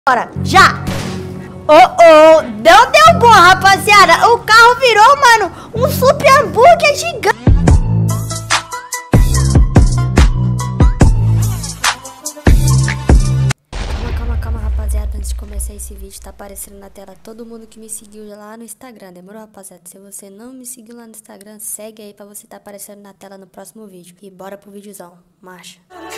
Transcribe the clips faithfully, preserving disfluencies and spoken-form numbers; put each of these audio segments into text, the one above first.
Bora, já! Oh, oh, não deu bom, rapaziada. O carro virou, mano, um super hambúrguer gigante. Calma, calma, calma, rapaziada. Antes de começar esse vídeo, tá aparecendo na tela todo mundo que me seguiu lá no Instagram. Demorou, rapaziada? Se você não me seguiu lá no Instagram, segue aí pra você tá aparecendo na tela no próximo vídeo. E bora pro videozão. Marcha.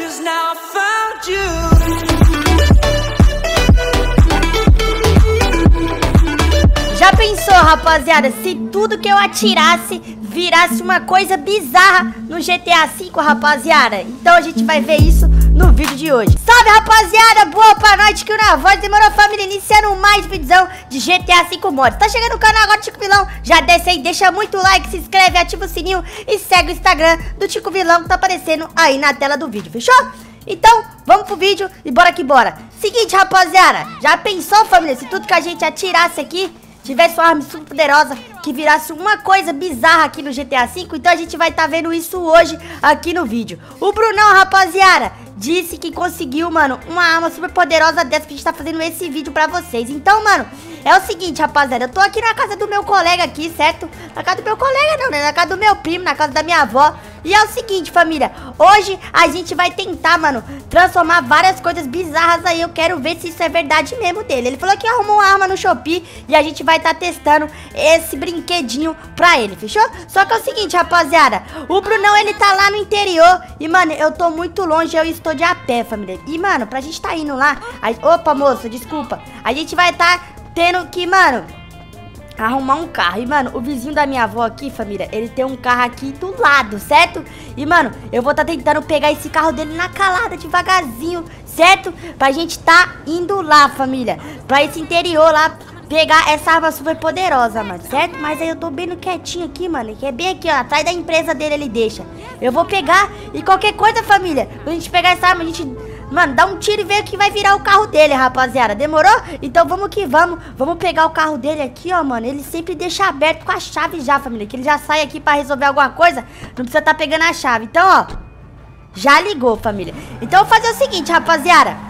Já pensou, rapaziada, se tudo que eu atirasse virasse uma coisa bizarra no G T A cinco, rapaziada? Então a gente vai ver isso no vídeo de hoje. Salve, rapaziada, boa pra noite, que o Na Voz. Demorou, família, iniciando mais vídeozão de G T A cinco Mods. Tá chegando no canal agora, Tico Vilão? Já desce aí, deixa muito like, se inscreve, ativa o sininho e segue o Instagram do Tico Vilão que tá aparecendo aí na tela do vídeo, fechou? Então, vamos pro vídeo e bora que bora. Seguinte, rapaziada, já pensou, família, se tudo que a gente atirasse aqui tivesse uma arma super poderosa que virasse uma coisa bizarra aqui no G T A cinco? Então a gente vai estar tá vendo isso hoje aqui no vídeo. O Brunão, rapaziada, disse que conseguiu, mano, uma arma super poderosa dessa que a gente tá fazendo esse vídeo pra vocês. Então, mano, é o seguinte, rapaziada, eu tô aqui na casa do meu colega aqui, certo? Na casa do meu colega não, né? Na casa do meu primo, na casa da minha avó. E é o seguinte, família, hoje a gente vai tentar, mano, transformar várias coisas bizarras aí. Eu quero ver se isso é verdade mesmo dele. Ele falou que arrumou uma arma no Shopee e a gente vai estar tá testando esse brinquedinho pra ele, fechou? Só que é o seguinte, rapaziada, o Brunão, ele tá lá no interior e, mano, eu tô muito longe, eu estou de a pé, família. E, mano, pra gente tá indo lá, a... opa, moça, desculpa, a gente vai tá tendo que, mano, arrumar um carro. E, mano, o vizinho da minha avó aqui, família, ele tem um carro aqui do lado, certo? E, mano, eu vou tá tentando pegar esse carro dele na calada, devagarzinho, certo? Pra gente tá indo lá, família, pra esse interior lá, pegar essa arma super poderosa, mano, certo? Mas aí eu tô bem no quietinho aqui, mano, que é bem aqui, ó, atrás da empresa dele ele deixa. Eu vou pegar e qualquer coisa, família, quando a gente pegar essa arma, a gente, mano, dá um tiro e vê o que vai virar o carro dele, rapaziada. Demorou? Então vamos que vamos. Vamos pegar o carro dele aqui, ó, mano. Ele sempre deixa aberto com a chave já, família, que ele já sai aqui pra resolver alguma coisa. Não precisa tá pegando a chave. Então, ó, já ligou, família. Então eu vou fazer o seguinte, rapaziada,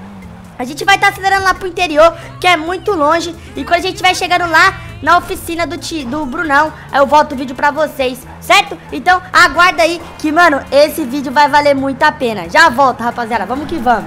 a gente vai estar tá acelerando lá pro interior, que é muito longe. E quando a gente vai chegando lá na oficina do, ti, do Brunão, aí eu volto o vídeo pra vocês, certo? Então aguarda aí que, mano, esse vídeo vai valer muito a pena. Já volto, rapaziada, vamos que vamos.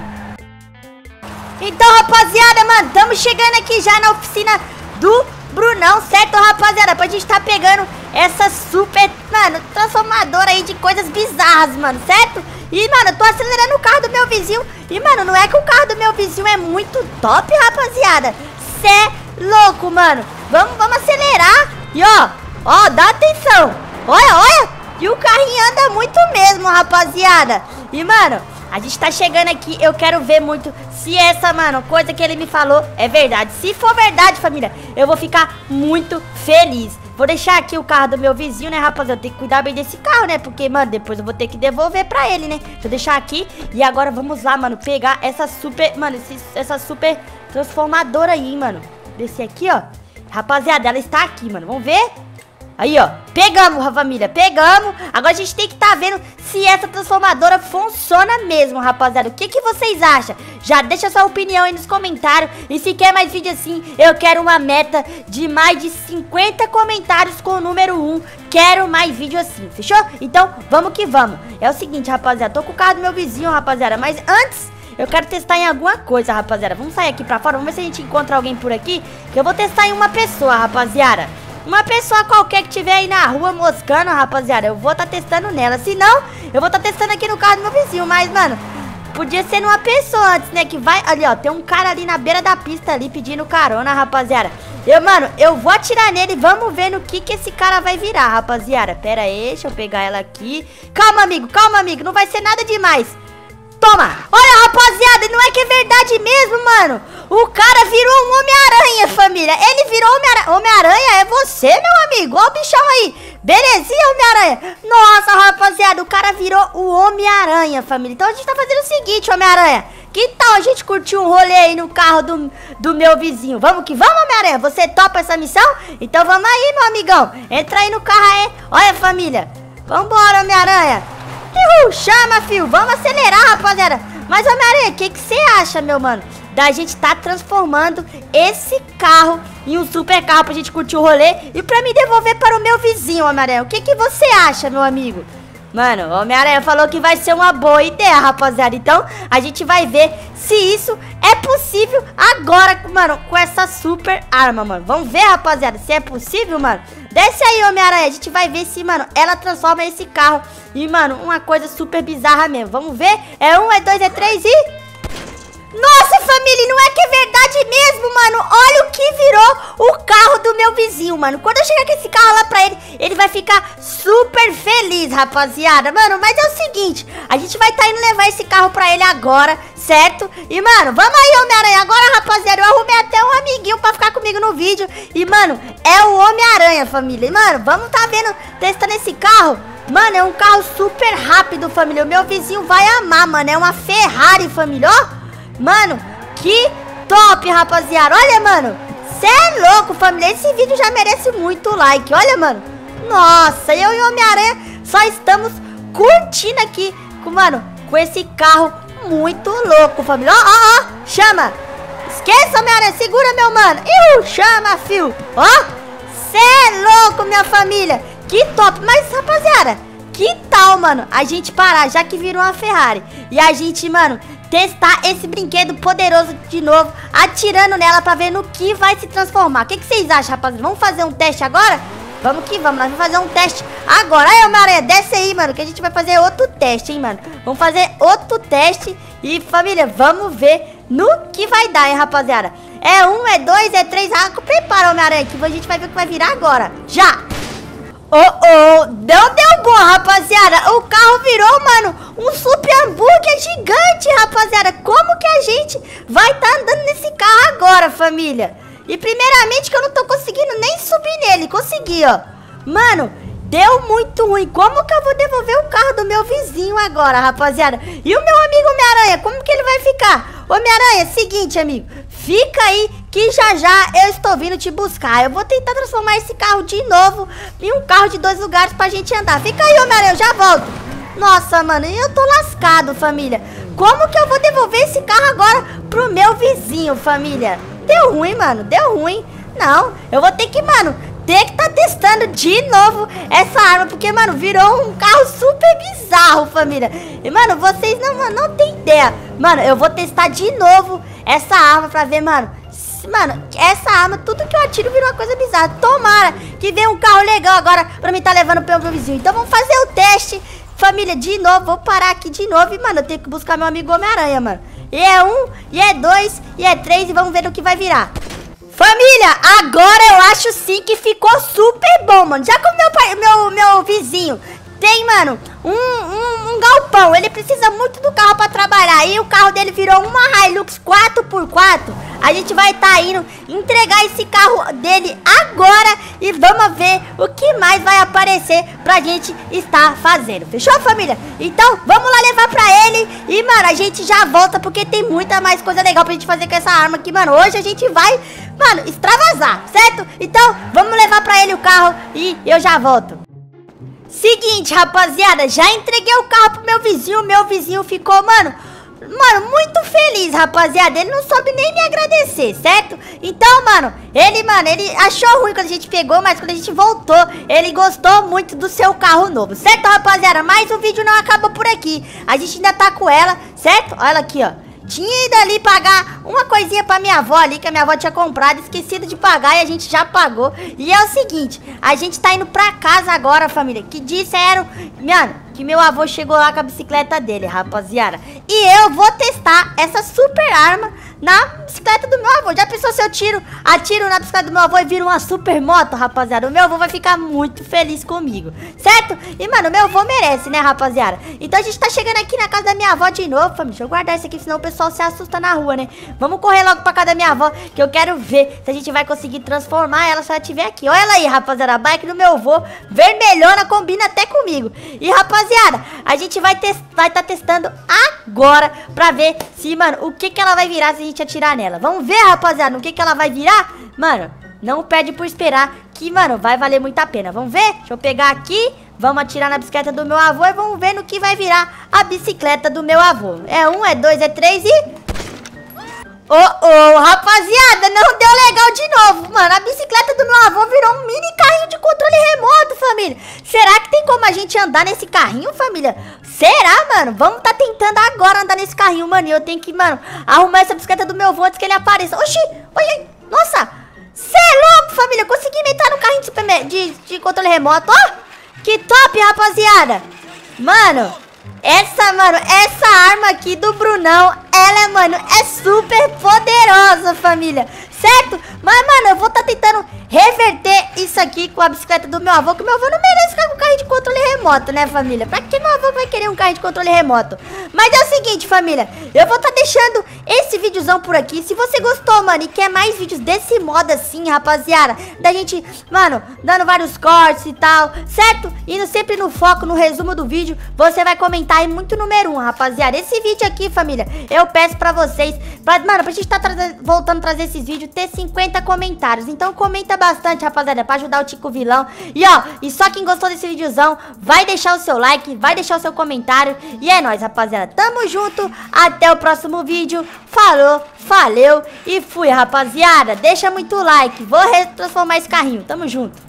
Então, rapaziada, mano, estamos chegando aqui já na oficina do Brunão, certo, rapaziada? Pra gente tá pegando essa super, mano, transformadora aí de coisas bizarras, mano, certo? E, mano, eu tô acelerando o carro do meu vizinho. E, mano, não é que o carro do meu vizinho é muito top, rapaziada. Cê é louco, mano. Vamos, vamos acelerar. E, ó, ó, dá atenção. Olha, olha. E o carrinho anda muito mesmo, rapaziada. E, mano, a gente tá chegando aqui. Eu quero ver muito se essa, mano, coisa que ele me falou é verdade. Se for verdade, família, eu vou ficar muito feliz. Vou deixar aqui o carro do meu vizinho, né, rapaziada? Tem que cuidar bem desse carro, né? Porque, mano, depois eu vou ter que devolver pra ele, né? Deixa eu deixar aqui. E agora vamos lá, mano, pegar essa super, mano, esse, essa super transformadora aí, mano. Descer aqui, ó. Rapaziada, ela está aqui, mano. Vamos ver? Aí, ó. Pegamos, família. Pegamos. Agora a gente tem que tá vendo se essa transformadora funciona mesmo, rapaziada. O que que vocês acham? Já deixa sua opinião aí nos comentários. E se quer mais vídeo assim, eu quero uma meta de mais de cinquenta comentários com o número um. Quero mais vídeo assim, fechou? Então, vamos que vamos. É o seguinte, rapaziada. Tô com o carro do meu vizinho, rapaziada. Mas antes, eu quero testar em alguma coisa, rapaziada. Vamos sair aqui pra fora. Vamos ver se a gente encontra alguém por aqui. Que eu vou testar em uma pessoa, rapaziada. Uma pessoa qualquer que tiver aí na rua moscando, rapaziada, eu vou tá testando nela. Se não, eu vou tá testando aqui no carro do meu vizinho. Mas, mano, podia ser numa pessoa antes, né? Que vai... Ali, ó, tem um cara ali na beira da pista ali pedindo carona, rapaziada. Eu, mano, eu vou atirar nele e vamos ver no que que esse cara vai virar, rapaziada. Pera aí, deixa eu pegar ela aqui. Calma, amigo, calma, amigo. Não vai ser nada demais. Toma! Olha, rapaziada, não é que é verdade mesmo, mano. O cara virou um Homem-Aranha, família. Ele virou Homem-Aranha. Homem-Aranha é você, meu amigo. Ó o bichão aí. Belezinha, Homem-Aranha. Nossa, rapaziada, o cara virou o Homem-Aranha, família. Então a gente tá fazendo o seguinte, Homem-Aranha. Que tal a gente curtir um rolê aí no carro do, do meu vizinho? Vamos que vamos, Homem-Aranha? Você topa essa missão? Então vamos aí, meu amigão. Entra aí no carro aí. Olha, família. Vambora, Homem-Aranha. Uhul, chama, fio. Vamos acelerar, rapaziada. Mas, Homem-Aranha, o que que você acha, meu mano? da gente tá transformando esse carro em um super carro pra gente curtir o rolê e pra me devolver para o meu vizinho, Homem-Aranha. O que que você acha, meu amigo? Mano, o Homem-Aranha falou que vai ser uma boa ideia, rapaziada. Então, a gente vai ver se isso é possível agora, mano, com essa super arma, mano. Vamos ver, rapaziada, se é possível, mano. Desce aí, Homem-Aranha. A gente vai ver se, mano, ela transforma esse carro em, mano, uma coisa super bizarra mesmo. Vamos ver? É um, é dois, é três e... Nossa, família, não é que é verdade mesmo, mano. Olha o que virou o carro do meu vizinho, mano. Quando eu chegar com esse carro lá pra ele, ele vai ficar super feliz, rapaziada. Mano, mas é o seguinte, a gente vai tá indo levar esse carro pra ele agora, certo? E, mano, vamos aí, Homem-Aranha. Agora, rapaziada, eu arrumei até um amiguinho pra ficar comigo no vídeo. E, mano, é o Homem-Aranha, família. E, mano, vamos tá vendo, testando esse carro. Mano, é um carro super rápido, família. O meu vizinho vai amar, mano. É uma Ferrari, família, ó. Mano, que top, rapaziada. Olha, mano, cê é louco, família. Esse vídeo já merece muito like. Olha, mano, nossa, eu e o Homem-Aranha só estamos curtindo aqui com, mano, com esse carro muito louco, família. Ó, ó, ó, chama. Esqueça, Homem-Aranha, segura, meu mano. Iu, chama, fio. Ó, cê é louco, minha família. Que top, mas, rapaziada, que tal, mano, a gente parar, já que virou uma Ferrari, e a gente, mano, testar esse brinquedo poderoso de novo, atirando nela pra ver no que vai se transformar. O que, que vocês acham, rapaziada? Vamos fazer um teste agora? Vamos que vamos, nós vamos fazer um teste agora. Aí, Homem-Aranha, desce aí, mano, que a gente vai fazer outro teste, hein, mano. Vamos fazer outro teste e, família, vamos ver no que vai dar, hein, rapaziada. É um, é dois, é três. Ah, prepara, Homem-Aranha, que a gente vai ver o que vai virar agora. Já! Oh, oh, não deu bom, rapaziada. O carro virou, mano, um super hambúrguer gigante, rapaziada. Como que a gente vai tá andando nesse carro agora, família? E primeiramente que eu não tô conseguindo nem subir nele. Consegui, ó. Mano, deu muito ruim. Como que eu vou devolver o carro do meu vizinho agora, rapaziada? E o meu amigo Homem-Aranha, como que ele vai ficar? Homem-Aranha, seguinte, amigo, fica aí que já já eu estou vindo te buscar. Eu vou tentar transformar esse carro de novo em um carro de dois lugares pra gente andar. Fica aí, Homem-Aranha, eu já volto. Nossa, mano, eu tô lascado, família. Como que eu vou devolver esse carro agora pro meu vizinho, família? Deu ruim, mano, deu ruim. Não, eu vou ter que, mano, ter que tá testando de novo essa arma, porque, mano, virou um carro super bizarro, família. E, mano, vocês não, mano, não tem ideia. Mano, eu vou testar de novo essa arma pra ver, mano. Mano, essa arma, tudo que eu atiro vira uma coisa bizarra. Tomara que venha um carro legal agora pra mim tá levando pro meu vizinho. Então vamos fazer o teste, família, de novo. Vou parar aqui de novo e, mano, eu tenho que buscar meu amigo Homem-Aranha, mano. E é um, e é dois, e é três. E vamos ver no que vai virar. Família, agora eu acho sim que ficou super bom, mano. Já que o meu, pai, meu, meu vizinho tem, mano, um, um, um galpão, ele precisa muito do carro pra trabalhar. E o carro dele virou uma Hilux quatro por quatro. A gente vai tá indo entregar esse carro dele agora e vamos ver o que mais vai aparecer pra gente estar fazendo. Fechou, família? Então, vamos lá levar pra ele e, mano, a gente já volta porque tem muita mais coisa legal pra gente fazer com essa arma aqui, mano. Hoje a gente vai, mano, extravasar, certo? Então, vamos levar pra ele o carro e eu já volto. Seguinte, rapaziada, já entreguei o carro pro meu vizinho. Meu vizinho ficou, mano, mano, muito feliz, rapaziada. Ele não soube nem me agradecer, certo? Então, mano, ele, mano, ele achou ruim quando a gente pegou, mas quando a gente voltou, ele gostou muito do seu carro novo, certo, rapaziada? Mas o vídeo não acaba por aqui. A gente ainda tá com ela, certo? Olha ela aqui, ó. Tinha ido ali pagar uma coisinha pra minha avó ali, que a minha avó tinha comprado, esquecido de pagar e a gente já pagou. E é o seguinte, a gente tá indo pra casa agora, família, que disseram, mano, que meu avô chegou lá com a bicicleta dele, rapaziada. E eu vou testar essa super arma na bicicleta do meu avô. Já pensou se eu tiro, atiro na bicicleta do meu avô e viro uma super moto, rapaziada? O meu avô vai ficar muito feliz comigo, certo? E, mano, o meu avô merece, né, rapaziada? Então a gente tá chegando aqui na casa da minha avó de novo, família. Deixa eu guardar isso aqui, senão o pessoal se assusta na rua, né? Vamos correr logo pra casa da minha avó, que eu quero ver se a gente vai conseguir transformar ela se ela estiver aqui. Olha ela aí, rapaziada, a bike do meu avô, vermelhona, combina até comigo. E, rapaziada, a gente vai estar vai tá testando agora pra ver se, mano, o que que ela vai virar se a gente atirar nela. Vamos ver, rapaziada, no que que ela vai virar? Mano, não perde por esperar que, mano, vai valer muito a pena. Vamos ver? Deixa eu pegar aqui. Vamos atirar na bicicleta do meu avô e vamos ver no que vai virar a bicicleta do meu avô. É um, é dois, é três e... Ô, ô, rapaziada, não deu legal de novo, mano. A bicicleta do meu avô virou um mini carrinho de controle remoto, família. Será que tem como a gente andar nesse carrinho, família? Será, mano? Vamos tá tentando agora andar nesse carrinho, mano. E eu tenho que, mano, arrumar essa bicicleta do meu avô antes que ele apareça. Oxi, oi, nossa, cê é louco, família. Consegui entrar no carrinho de, super, de, de controle remoto, ó. Que top, rapaziada. Mano, essa, mano, essa arma aqui do Brunão, ela, mano, é super poderosa, família. Certo? Mas, mano, eu vou tá tentando reverter isso aqui com a bicicleta do meu avô, que meu avô não merece ficar com um carrinho de controle remoto, né, família? Pra que meu avô vai querer um carrinho de controle remoto? Mas é o seguinte, família, eu vou tá deixando esse videozão por aqui. Se você gostou, mano, e quer mais vídeos desse modo assim, rapaziada, da gente, mano, dando vários cortes e tal, certo? Indo sempre no foco, no resumo do vídeo, você vai comentar aí muito número um, rapaziada. Esse vídeo aqui, família, eu peço pra vocês, pra, mano, pra gente tá voltando a trazer esses vídeos, ter cinquenta comentários. Então comenta bastante, rapaziada, pra ajudar o Tico Vilão. E ó, e só quem gostou desse videozão, vai deixar o seu like, vai deixar o seu comentário. E é nóis, rapaziada, tamo junto. Até o próximo vídeo. Falou, valeu e fui, rapaziada. Deixa muito like, vou transformar esse carrinho. Tamo junto.